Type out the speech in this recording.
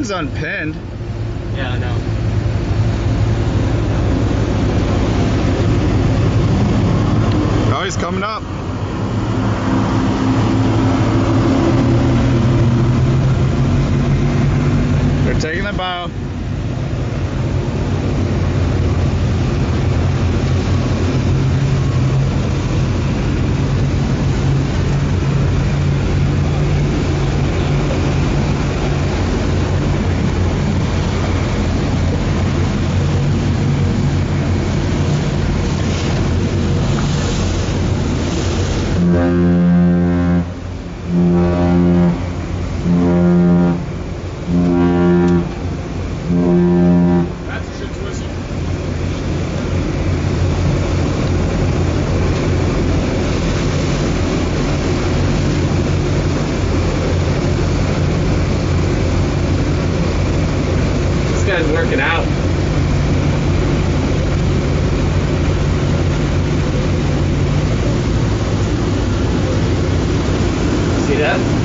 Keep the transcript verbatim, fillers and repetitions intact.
thing's unpinned. Yeah, I know. Oh, he's coming up. They're taking the bow. That's a shit's whistle. This guy's working out. See that?